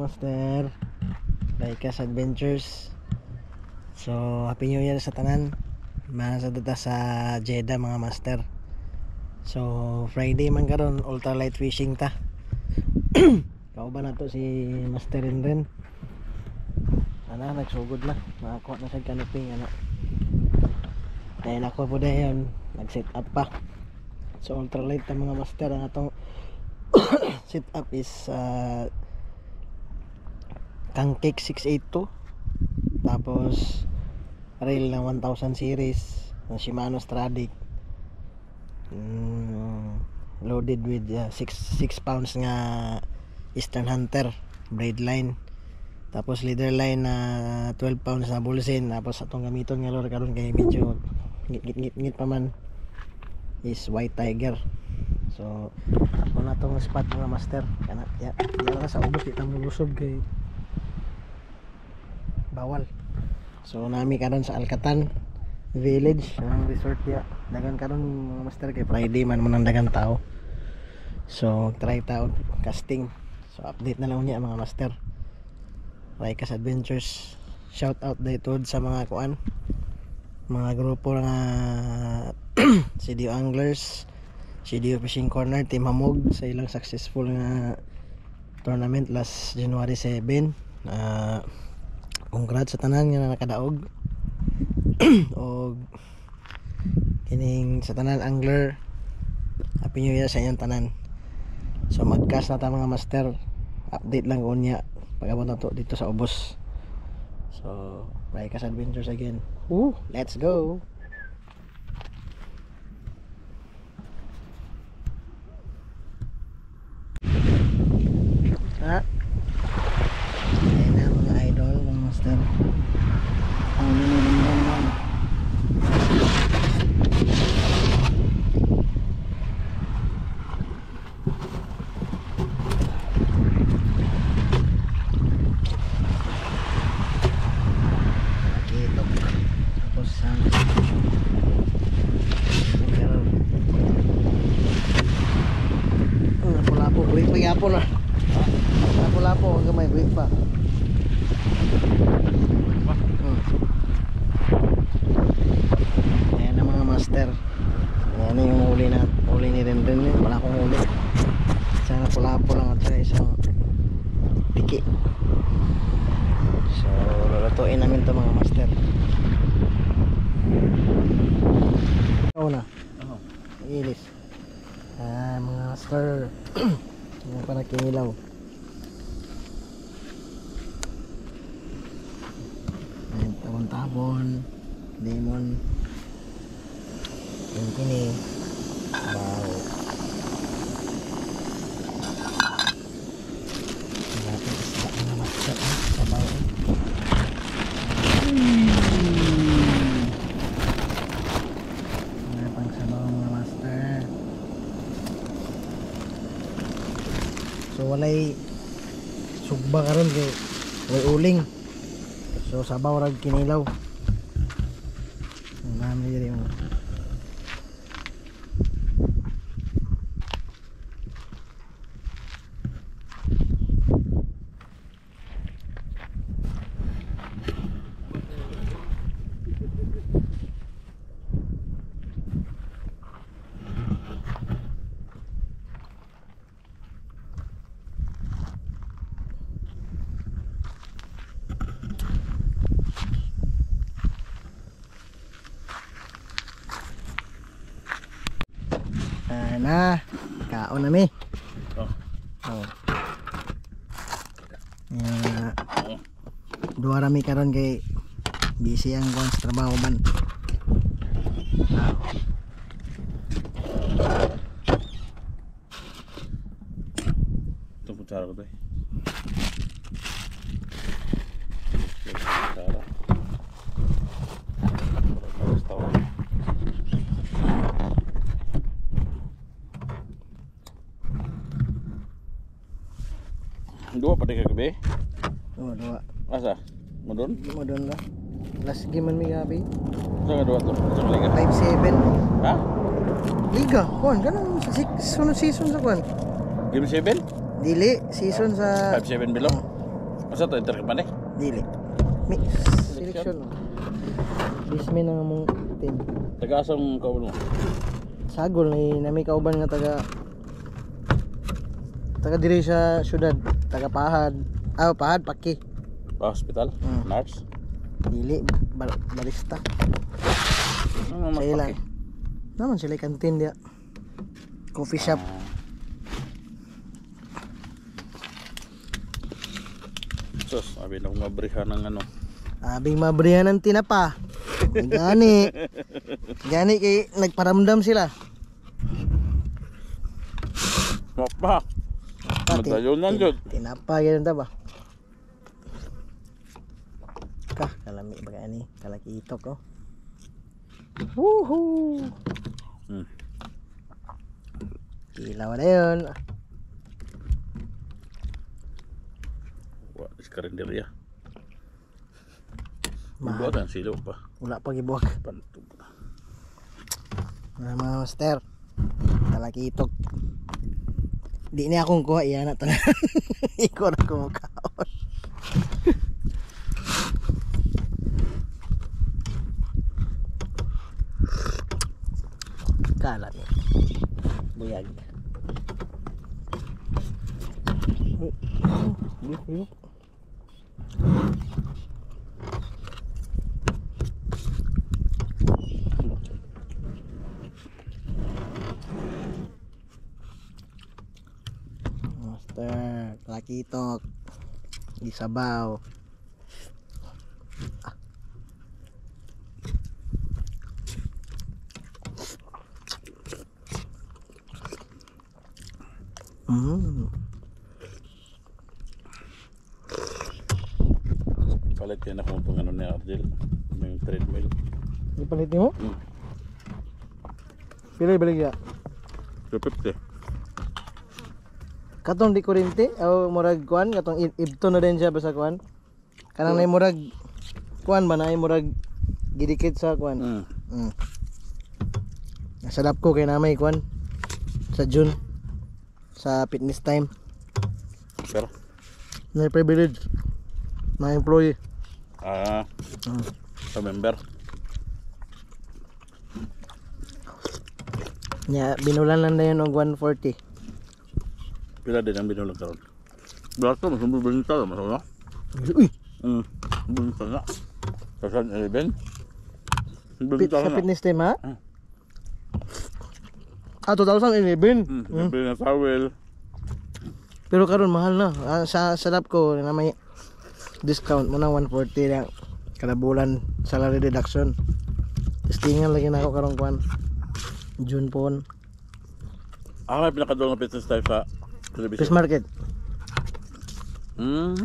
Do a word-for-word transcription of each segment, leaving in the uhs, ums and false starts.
master, Laikas Adventures. So happy new year sa tanan. Masa data sa Jeddah mga master. So Friday man karon, ultralight fishing ta. Kauban na to si Master Ren. Ana nagsugod na, nakakuha na sa canopy ana. Dahil ako po dayon nag-set up pa. So ultralight ta mga master, ang atong set up is uh, Kangkek six eighty-two, tapos rail ng one thousand series ng Shimano Stradic, mm, loaded with uh, six pounds nga Eastern Hunter braid line, tapos leader line na uh, twelve pounds na Bullseye. Tapos atong gamiton nga lure karon kay medyo ngit-ngit pa man is White Tiger. So kung natong spot mga master kana ya, ya sa ubos itang mulusog kay bawal. So nami karon sa Alcatan Village, ang resort ya. Dagan karon mga master kay Friday man man ang dagang tao. So try ta og casting. So update na lang niya mga master. Laikas Adventures. Shout out dito sa mga kuan, mga grupo nga C D O Anglers, C D O Fishing Corner, Team Hamog sa ilang successful nga tournament last January seven. Uh, congrats sa tanan nga nakadaog. Og kining sa tanan angler, happy new year sa inyong tanan. So mag-cast na ta mga master. Update lang ko niya pag-abot na to dito sa ubos. So Laikas Adventures again. Woo, let's go. Ha? Ayan na mga idol, mga master. Ang ninilimban lang. Nakito. Tapos ang ang lapo-lapo. Uwi pa yapon na. Lapo-lapo, ang gamay. Uwi pa. Ayan na mga master. Ayan na yung huli na huli ni Ren Ren. Wala akong huli. Isang lapo-lapo lang at isang tiki. So lulutuin namin ito mga master. Ikaw na. Ilis. Ah mga master. Yung pa nakinilaw. Ayan, tabon-tabon, lemon, yung kini, wow. Natin isda mga master, eh, sabaw. Mga pang sabaw mga master. So walay sugba karon kay walay uling. So sabaw rag kinilaw. Ang dami diri mo. Na, kaon na mi. Oh. Oh. Uh, Dua rami karon kay busy ang kuan sa trabaho man. Wow. Ito putsara ko to eh. Dua pada kagabi? Oh, dua. Asa? Modon? Modon lah. Last game man mi gabi. Sa dua to? Sa liga? five seven. Ha? Liga, kuan kanang sa sunod season sa kuan. Game seven? Dili season sa five seven below? Masa to enter ka pa ni? Dili. Mix selection. Bismi na nga mong team. Taga asang kauban mo? Sagol ni nami kauban nga taga taga diri sa syudad, taga Pahad. Ah, Pahad Paki. Ba hospital? Hmm. Nurse? Dili bar barista. Ano mas Sila. paki? Naman sila kantin dia. Coffee shop. Sus, sabi na kong mabrihan ng ano. Abing mabrihan ng tinapa. Gani. Gani kay nagparamdam sila. Mapa. Pati, Madayon lang jud. tinapa ganun ta ba? Kah, kalami ba gani? Kalakitok oh. Woohoo! Hmm. Ilaw na yun. Wa is karinderya. Mahal. Mahal ang silo pa. Wala pa gibuwag. Pantog. Mga mga master. Kalakitok. Di ni akong kuha iyan na tanan. Ikaw na kumakaon. Kala ni. Buyag. Yuk, yuk. Master, kalakitok. Isabaw. Ah. Mm. Palit kayo na kung itong ano ni Argel. May treadmill. Ipalit mo? Hmm. Pila balik ya? two fifty. Katong di kurente o murag kuan katong i- ibto na din siya basta kuan. Kanang nay murag kuan ba nay murag gidikit sa kuan. Hmm. Mm. Nasadap ko kay namay kuan sa June sa fitness time. Pero, Na privilege na employee. ah, Mm. sa member. Nya binulan lang na yun og one forty. Pila din ang binulang karon. Blasto, mas mabibinta na masama. Uy, Hmm. Binta na. Sa San Eleven. pit, Binta sa na. fitness time ha? Ah. Ah, two thousand eleven. Hmm. Mm. Bili na towel. Pero karon mahal na. Ah, sa sarap ko na may discount mo na one forty lang kada bulan salary deduction. Testingan lagi na ako karong kuan. June pon. Ako may pinakadol ng business tayo sa Fish television. market. Hmm.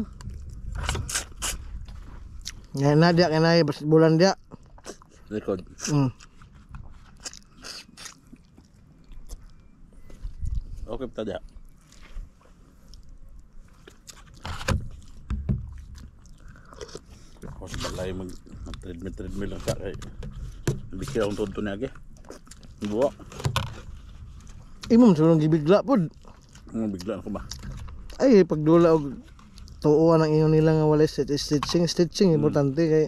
Ngayon na dia kaya bulan dia. Record. Mm. Okay, tada. Ako sa balay mag mag-treadmill treadmill lang sa kay. Bikira akong tonto niya agi. Buwa. Imong sulong gibigla pod. Ang bigla ako ba? Ay pagdula og tuuan ang ingon nila nga wala stitching stitching stitching Hmm. importante kay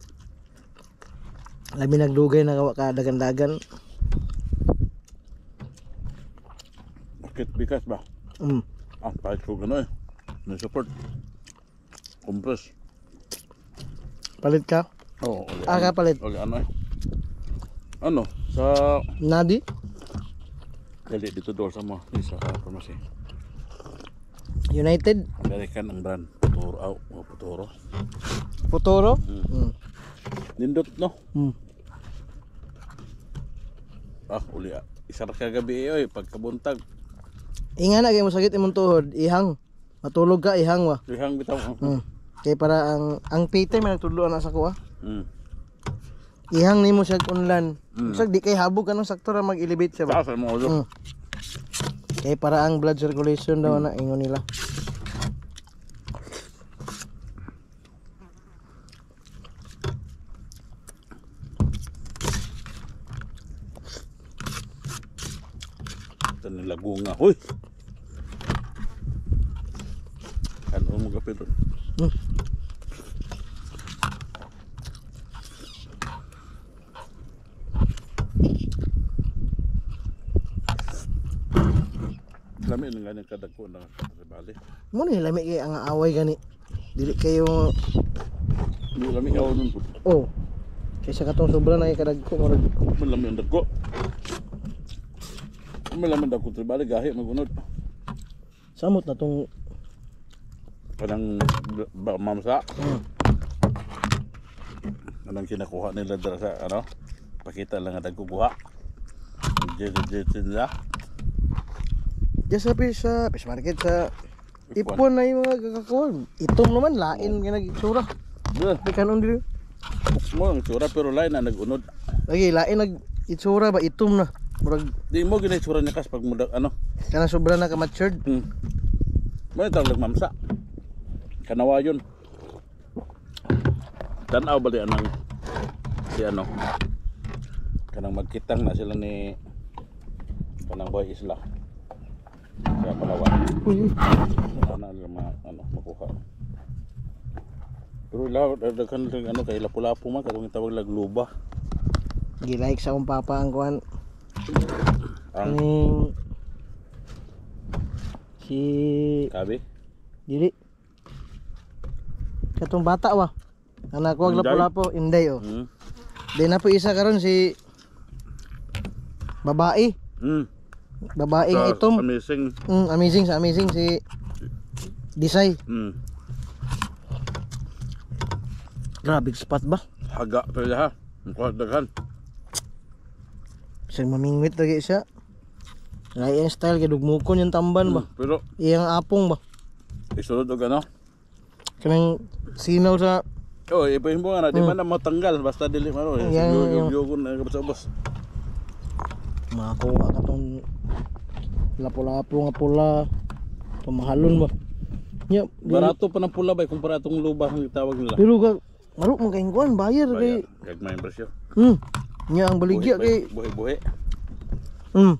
labi nagdugay na kawa ka dagan-dagan. Bakit bikas ba? Mm. Ah, kahit ko gano'n eh. May support. Compress. Palit ka? Oo. Oh, Ah, kapalit. Wag ano eh. Ano? Sa... Nadi? Dali dito doon sa mo. Sa pharmacy. United? American ang brand. Puturo. Oh, oh, Puturo. Futuro? Mm. Mm. Nindot no? Mm. Ah, uli ah. Isa ra kagabi eh, oy. Pagkabuntag. Inga na kay mo sakit imong tuhod, ihang. Matulog ka ihang wa. Lihang bitaw. Mm. Kay para ang ang pite man nagtudloan na sa kuha. Mm. Ihang nimo siya unlan. Mm. Usag di kay habog kanang sakto ra mag-elevate siya ba. Sa sa mo ulo. Mm. Kay para ang blood circulation daw na ingon nila. Ito nilagunga. Hoy! Ano mo kapit doon? Hmm. Lami ng ganyan kadagko na bali. Mo ni lami kay ang away gani. Dili kayo Di lami ako nun. oh. Kaysa katong sobra na kadagko mo. Malami ang dagko. Malami ang dagko bali gahi magunod. Samot na tong Kanang ba- mamsa. hmm. Anong kinakuha nila dala sa ano? Pakita lang nga dagko buha. Jejejej nila. Diyan sa fish, sa fish market sa ipon na yung mga kakakuan. Itom naman lain nga nagsura. Yeah. May kanon diri. Mo ang tsura pero lain na nagunod. Lagi lain nag itsura ba itom na. Murag Di mo ginay tsura niya kas pag mudag ano. kana sobra na ka matured. Hmm. Mo tawag mamsa. Kanawa yun. Tanaw bali anang si ano. Kanang magkitang na sila ni kanang boy isla. Kaya Palawan. Uy. Sana nila mga ano makuha. Pero ilaw daghan ring ano kay lapu-lapu man katong tawag lag luba. Gi-like sa akong papa ang kuan. Ang Ning si kabi. dili. Katong bata wa. Anak ko Inday? lapu-lapu, inday oh. Hmm. Di na po isa karon si babae. Hmm. Babaeng Sa- itom. Amazing. Mm, amazing sa amazing si Disay. Hmm. Grabe spot ba? Haga pa ha. Ang kuha daghan. Sa mamingwit lagi siya. Lain style kay dugmukon yung tamban ba. Hmm. Pero Iyang apong ba. isunod og ano? Kanang sinaw sa Oh, ipahin mo nga na, di Hmm. man na matanggal basta dili man oh. Yan, yan. Yung na sa ubos. makakuha ka tong lapu-lapu nga pula. Pamahalon ba. Nya, di- Barato pa ng pula ba kumpara tong luba ang tawag nila. pero ka maro man kay kuan bayar kay. Kaya kag may presyo. Hmm. Nya ang baligya kay buhi-buhi. hmm.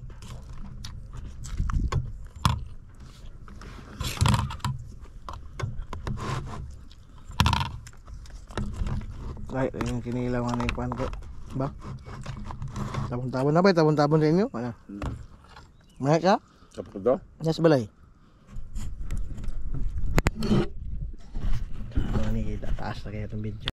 Ay, yung kinilaw nga na yung kuan ko. Ba? Tabon-tabon na ba? Tabon-tabon sa inyo? Ano? Hmm. Maya ka? Kapag daw. Yes, balay. Ano ni kita taas na kaya itong video.